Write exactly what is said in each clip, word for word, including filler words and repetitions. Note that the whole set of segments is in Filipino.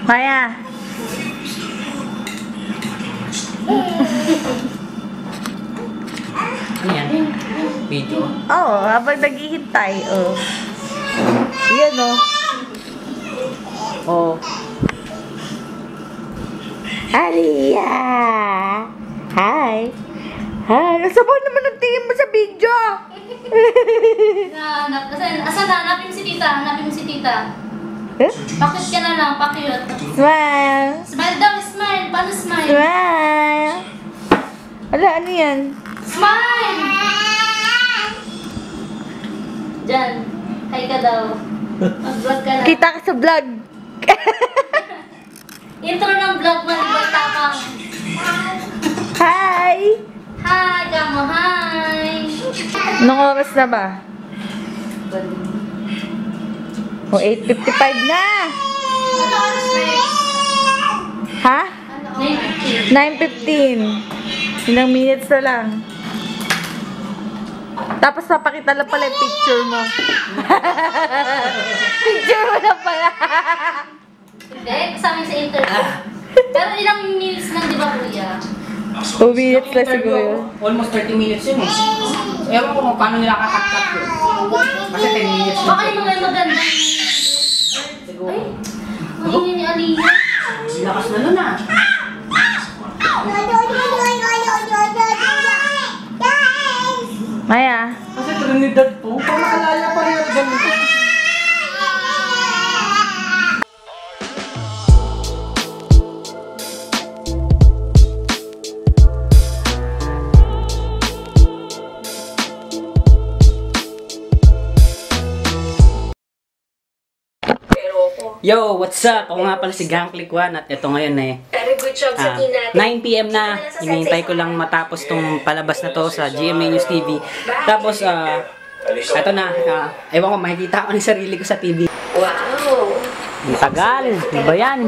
Maya. Ano yan? Video? Oo, oh, habang naghihintay. Oh. Yan o. Oh. Aliyah! Hi! Hi! Nasabay naman ang tingin mo sa video! Nahanap. Asan, asan na? Hanapin mo si tita. Hanapin mo si tita. Huh? Pakit ka na lang. Pakit. Smile! Smile daw. Smile. Paano smile? Smile! Ala, ano yan? Smile! Diyan. Hi ka daw. Mag-vlog ka na. Kita ka sa vlog! Intro ng vlog mo. Vlog tapang. Hi! Hi, kamo. Hi! Anong oras na ba? O, oh, eight fifty-five na! Ano oras na yun? Ha? nine fifteen. nine fifteen. Ilang minutes na lang. Tapos papakita lang pala yung picture mo. Picture mo na pala. Hindi, kasama sa interview. Pero ilang minutes lang, di ba, kuya? two minutes lang siguro. Almost thirty minutes yun eh. Ewan ko kung paano nila kakat-cut yun. Kasi ten minutes yun. Baka yung mga maganda. Siguro. Ay, ang ingin ni Aliyah. Lakas na nun ah. Maya. Kasi Trinidad po, kung nakalala pa rin yung ganito. Yo, what's up? Ako nga pala si Gang Click One at ito ngayon eh. Very good job sa ah, team natin. nine p m na. Hinihintay ko lang matapos tong palabas na to sa G M A News T V. Tapos, ah, ito na. Uh, ewan ko, makikita ko ng sarili ko sa T V. Wow! Ang tagal. Ano ba yan?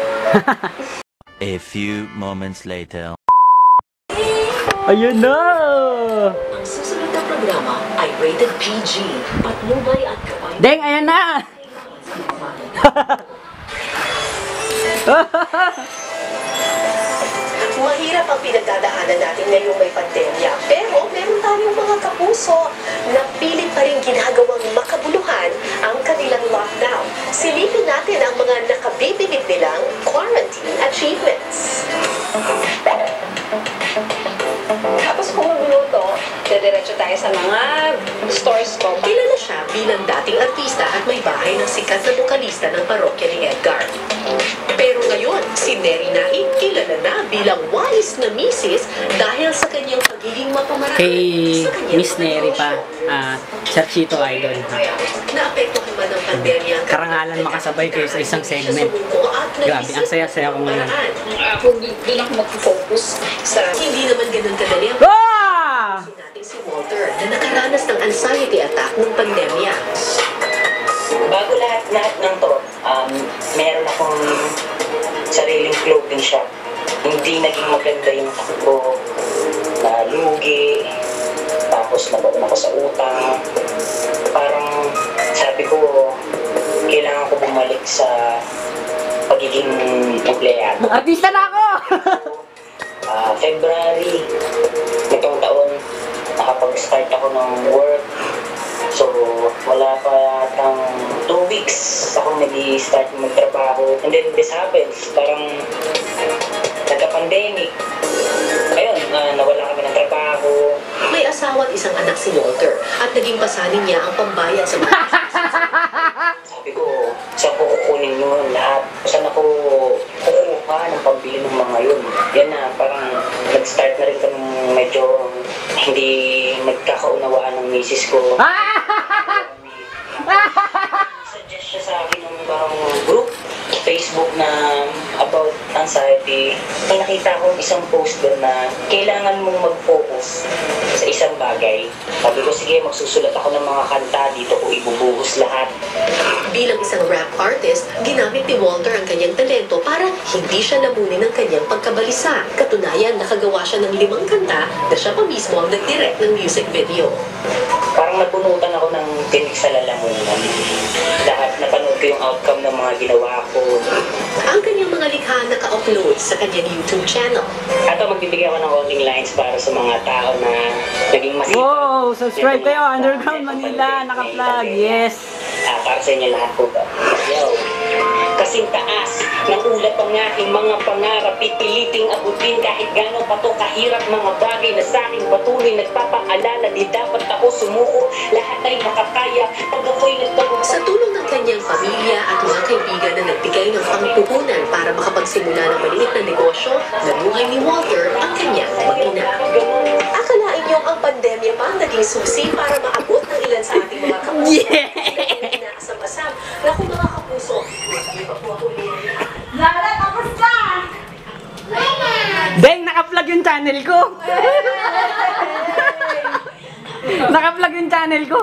A few moments later. Ayun na! Ang susunod na programa ay rated P G, patnubay at gaway. Deng, ayan na! Mahirap ang pinagdadaanan natin ngayong may pandemya. Pero meron tayong mga kapuso na pilit pa rin ginagawang makabuluhan ang kanilang lockdown. Silipin natin ang mga nakabibilib nilang quarantine achievements. Tapos kung magluto, dediretso tayo sa mga stores ko. Kilala siya bilang dating artista at may bahay ng sikat na bokalista ng parokya ni Edgar. Pero ngayon, si Neri Naik kilala na bilang wais na misis dahil sa kanyang pagiging mapamaraan Kay sa kanyang Miss Neri pa, uh, Sarchito Idol. Naapektuhan man ng pandemya ang Karangalan makasabay kayo sa isang segment. Grabe, ang saya-saya ko ngayon. Kung doon ako mag-focus sa... Hindi naman ganun kadali ang Ah! natin si Walter na nakaranas ng anxiety attack ng pandemya. Bago lahat-lahat ng to, um, meron akong sariling clothing shop. Hindi naging maganda yung takbo, na lugi, tapos nabaon ako sa utang. Parang sabi ko, kailangan ko bumalik sa pagiging empleyado. Artista na ako! uh, February, itong taon, nakapag-start ako ng work. So, wala pa yatang two weeks ako nag-i-start magtrabaho. And then this happens, parang nagka-pandemic. Ayun, uh, nawala kami ng trabaho. May asawa at isang anak si Walter at naging pasanin niya ang pambayad sa mga Sabi ko, saan ko kukunin yun lahat? Saan ako kukuha ng pambili ng mga yun? Yan na, parang nag-start na rin kami medyo hindi nagkakaunawaan ng misis ko. Suggest siya sa akin ng parang group, Facebook na about anxiety. May nakita akong isang post doon na kailangan mong mag-focus sa isang bagay. Sabi ko, sige, magsusulat ako ng mga kanta, dito ko ibubuhos lahat. Bilang isang rap artist, ginamit ni Walter ang kanyang talento para hindi siya lamunin ng kanyang pagkabalisa. Katunayan, nakagawa siya ng limang kanta na siya pa mismo ang nag-direct ng music video. Parang nabunutan ako ng tinig sa lalamunan. Lahat napanood ko yung outcome ng mga ginawa ko. Ang kanyang mga likha naka-upload sa kanyang YouTube channel. At magbibigay ako ng konting lines para sa mga tao na naging masipag. Wow! Subscribe kayo, Underground Manila, naka-vlog, yes! Ah, para sa inyo lahat po ba? Yo! Kasing taas ng ulat ang aking mga pangarap, pipiliting abutin kahit gano'n pa to kahirap mga bagay na sa aking patuloy nagpapaalala, di dapat ako sumuko, lahat ay makakaya pag ako'y nagtagong. Sa tulong ng kanyang pamilya at mga kaibigan na nagbigay ng pangpuhunan para makapagsimula ng maliit na negosyo, nabuhay ni Walter ang kanyang mag-ina. Akalain niyong ang pandemya pa ang naging susi para maabot ng ilan sa ating mga kapuso. Yeah! Inaasam-asam. Naku mga kapuso, hindi pa po ako liyan. Lara, tapos ka! Deng, naka-vlog yung channel ko! Naka-vlog yung channel ko!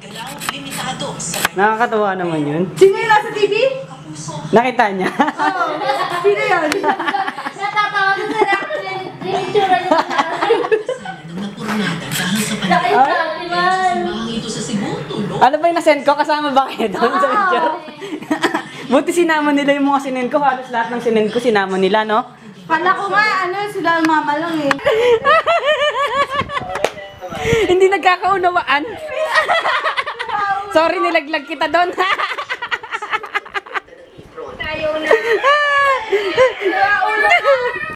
Nakakatawa naman yun. Sino yung nasa T V? Nakita niya? Sino yun? Natatawa ko sa reaction yung itsura niya. Nakita-timan. Ano ba yung nasend ko? Kasama ba kayo doon sa picture? Buti sinama nila yung mga sinend ko. Halos lahat ng sinend ko sinama nila, no? Kala ko nga, ano, sila ang mama lang eh. Hindi nagkakaunawaan. Sorry, nilaglag kita doon. Ayaw na.